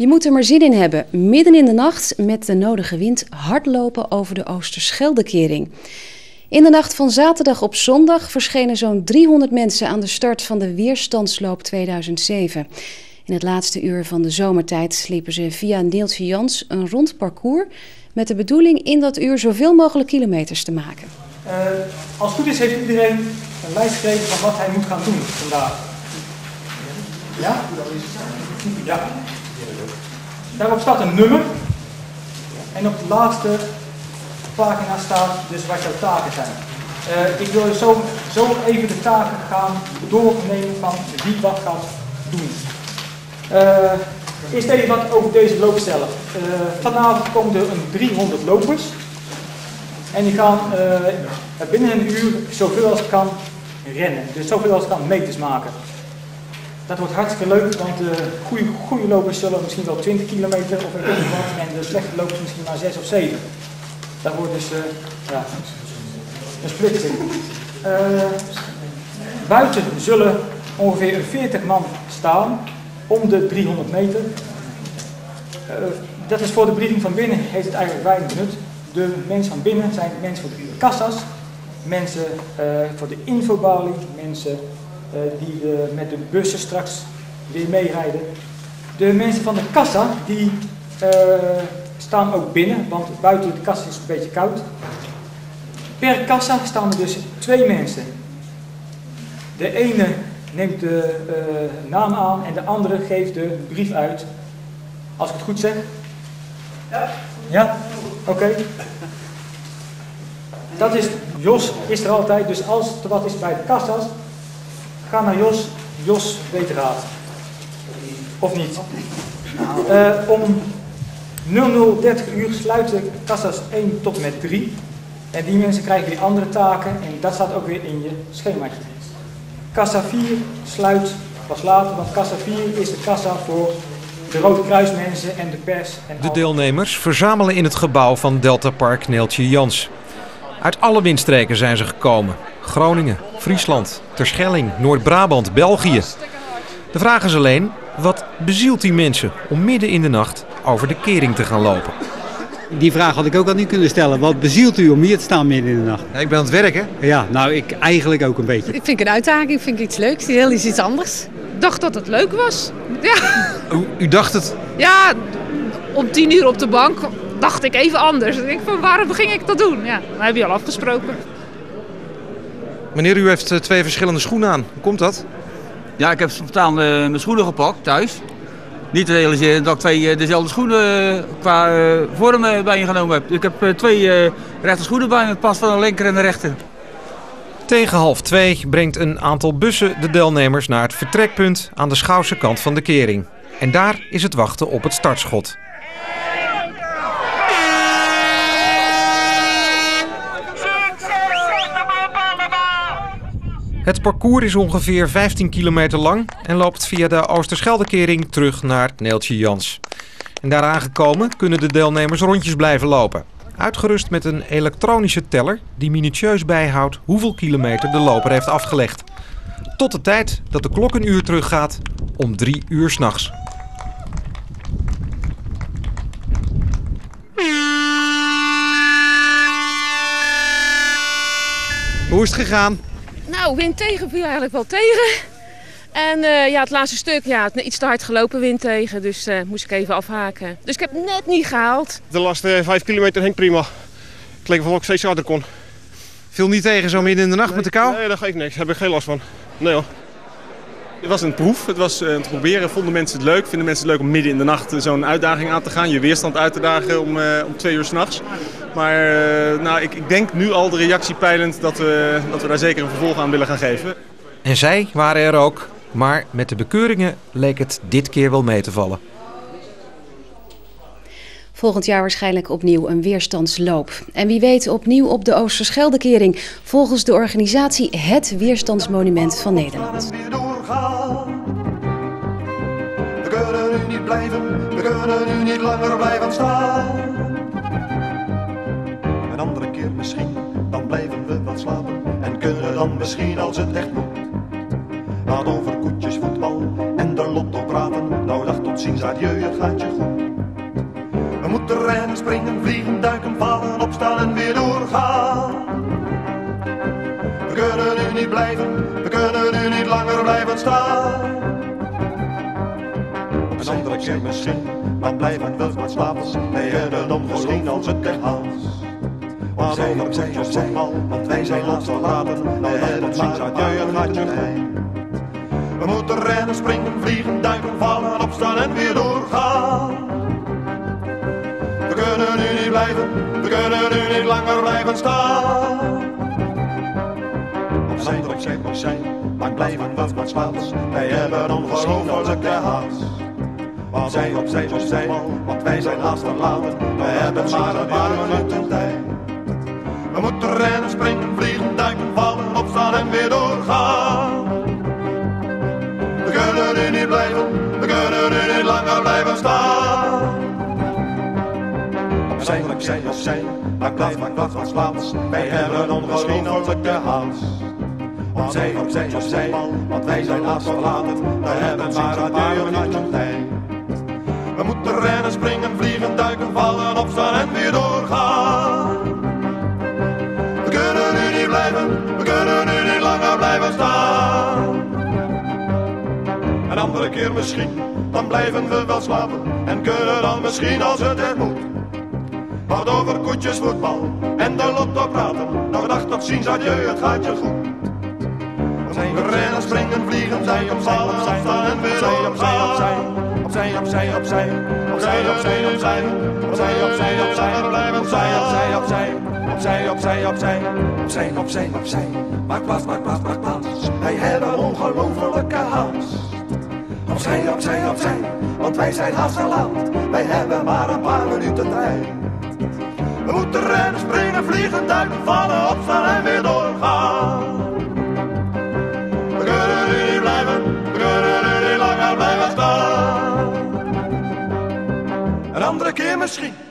Je moet er maar zin in hebben. Midden in de nacht met de nodige wind hardlopen over de Oosterscheldekering. In de nacht van zaterdag op zondag verschenen zo'n 300 mensen aan de start van de Weerstandsloop 2007. In het laatste uur van de zomertijd liepen ze via Neeltje Jans een rond parcours met de bedoeling in dat uur zoveel mogelijk kilometers te maken. Als het goed is heeft iedereen een lijst gekregen van wat hij moet gaan doen vandaag. Ja? Ja. Daarop staat een nummer en op de laatste pagina staat dus wat jouw taken zijn. Ik wil zo even de taken gaan doornemen van wie wat gaat doen. Eerst even wat over deze loop stellen. Vanavond komen er een 300 lopers en die gaan binnen een uur zoveel als kan rennen, dus zoveel als kan meters maken. Dat wordt hartstikke leuk, want de goede lopers zullen misschien wel 20 kilometer of een beetje wat en de slechte lopers misschien maar 6 of 7. Dat wordt dus een splitsing. Buiten zullen ongeveer een 40 man staan om de 300 meter. Dat is voor de briefing van binnen heeft het eigenlijk weinig nut. De mensen van binnen zijn mensen voor de kassa's, mensen voor de infobalie, mensen die met de bussen straks weer meerijden. De mensen van de kassa die staan ook binnen, want buiten de kassa is het een beetje koud. Per kassa staan er dus 2 mensen. De ene neemt de naam aan en de andere geeft de brief uit. Als ik het goed zeg? Ja. Ja? Oké. Dat is, Jos is er altijd, dus als er wat is bij de kassa's, ga naar Jos. Jos weet de raad. Of niet. Om 00:30 sluiten kassa's 1 tot en met 3. En die mensen krijgen weer andere taken en dat staat ook weer in je schemaatje. Kassa 4 sluit pas later, want kassa 4 is de kassa voor de Rode Kruismensen en de pers. En de deelnemers verzamelen in het gebouw van Delta Park Neeltje Jans. Uit alle windstreken zijn ze gekomen. Groningen, Friesland, Terschelling, Noord-Brabant, België. De vraag is alleen, wat bezielt die mensen om midden in de nacht over de kering te gaan lopen? Die vraag had ik ook aan u kunnen stellen. Wat bezielt u om hier te staan midden in de nacht? Ja, ik ben aan het werken. Ja, nou ik eigenlijk ook een beetje. Ik vind het een uitdaging, vind ik iets leuks, heel iets anders. Ik dacht dat het leuk was. Ja. U dacht het? Ja, om 10 uur op de bank dacht ik even anders. Ik denk van waarom ging ik dat doen? Ja, dat heb je al afgesproken. Meneer, u heeft 2 verschillende schoenen aan. Hoe komt dat? Ja, ik heb spontaan mijn schoenen gepakt thuis. Niet te realiseren dat ik 2 dezelfde schoenen qua vorm bij je genomen heb. Ik heb 2 rechte schoenen bij me, het past van de linker en de rechter. Tegen 1:30 brengt een aantal bussen de deelnemers naar het vertrekpunt aan de Schouwse kant van de kering. En daar is het wachten op het startschot. Het parcours is ongeveer 15 kilometer lang en loopt via de Oosterscheldekering terug naar Neeltje Jans. En daar aangekomen kunnen de deelnemers rondjes blijven lopen. Uitgerust met een elektronische teller die minutieus bijhoudt hoeveel kilometer de loper heeft afgelegd. Tot de tijd dat de klok een uur teruggaat om 3 uur 's nachts. Hoe is het gegaan? Nou, wind tegen viel eigenlijk wel tegen. En ja, het laatste stuk, ja, iets te hard gelopen wind tegen, dus moest ik even afhaken. Dus ik heb het net niet gehaald. De laatste 5 kilometer ging prima. Het leek wel of ik steeds harder kon. Viel niet tegen zo midden in de nacht met de kou? Nee, dat geeft niks. Daar heb ik geen last van. Nee hoor. Het was een proef, het was te proberen. Vonden mensen het leuk? Vinden mensen het leuk om midden in de nacht zo'n uitdaging aan te gaan? Je weerstand uit te dagen om 2 uur 's nachts. Maar nou, ik denk nu al de reactie peilend dat we daar zeker een vervolg aan willen gaan geven. En zij waren er ook, maar met de bekeuringen leek het dit keer wel mee te vallen. Volgend jaar waarschijnlijk opnieuw een weerstandsloop. En wie weet opnieuw op de Oosterscheldekering, volgens de organisatie het Weerstandsmonument van Nederland. We kunnen nu niet blijven, we kunnen nu niet langer blijven staan. Een andere keer misschien, dan blijven we wat slapen. En kunnen dan misschien als het echt moet. Laat over koetjes, voetbal en de lotto praten. Nou, dag tot ziens, adieu, het gaat je goed. We moeten rennen, springen, vliegen, duiken, vallen, opstaan en weer doorgaan. We kunnen nu niet blijven, we kunnen nu niet langer blijven staan. Een andere keer misschien, dan blijven we wat slapen. Wij hebben om misschien als het echt haalt. Opzij, want wij zijn ons verlaten. Wij hebben ziens, adieu, het gaat je goed. We moeten rennen, springen, vliegen, duiken, vallen, opstaan en weer doorgaan. We kunnen nu niet blijven, we kunnen nu niet langer blijven staan. Opzij, lang blijven we wat slapen. Wij hebben ongelooflijke haast. Opzij, want wij zijn haast verlaten. We hebben maar een paar minuten tijd. We moeten rennen, springen, vliegen, duiken, vallen, opstaan en weer doorgaan. We kunnen nu niet blijven, we kunnen nu niet langer blijven staan. Opzij, maar blijf maar wat slapen. Wij hebben ongelooflijke haast. Opzij, want wij zijn haast verlaten. We hebben maar een paar minuten tijd. We moeten rennen, springen, vliegen, duiken, vallen, opstaan en weer doorgaan. We kunnen nu niet blijven, we kunnen nu niet langer blijven staan. Een andere keer misschien, dan blijven we wel slapen. En kunnen dan misschien als het er moet. Wat over koetjes, voetbal en de lotto praten. Nog dag tot ziens, adieu, het gaat je goed. We rennen, springen, vliegen, duiken, vallen, opstaan en weer doorgaan. Opzij, maak plaats, wij hebben ongelofelijke haast. Opzij, want wij zijn haast verlaat. Wij hebben maar een paar minuten tijd. We moeten rennen, springen, vliegen, duiken, vallen, opstaan en weer doorgaan. We kunnen nu niet blijven, we kunnen nu niet langer blijven staan. Een andere keer misschien.